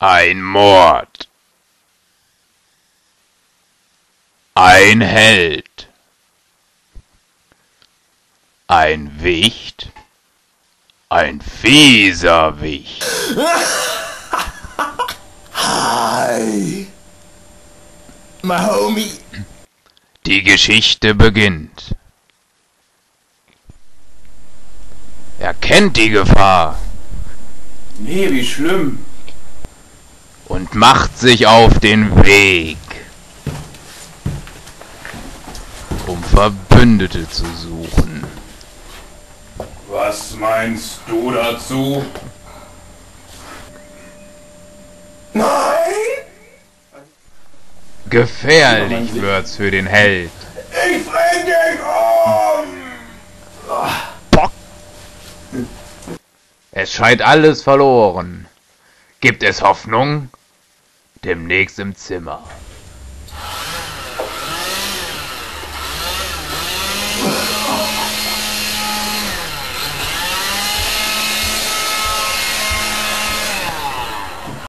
Ein Mord. Ein Held. Ein Wicht. Ein fieser Wicht. Hi, my homie. Die Geschichte beginnt. Er kennt die Gefahr Nee, wie schlimm. und macht sich auf den Weg, um Verbündete zu suchen. Was meinst du dazu? Nein! Gefährlich wird's für den Held. Ich bring dich um! Bock! Es scheint alles verloren. Gibt es Hoffnung? Demnächst im Zimmer.